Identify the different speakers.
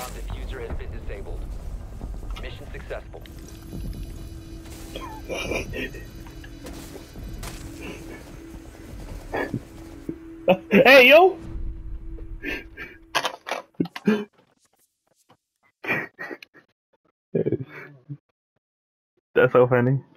Speaker 1: Bomb diffuser has been disabled. Mission successful.
Speaker 2: Hey, yo! That's so funny.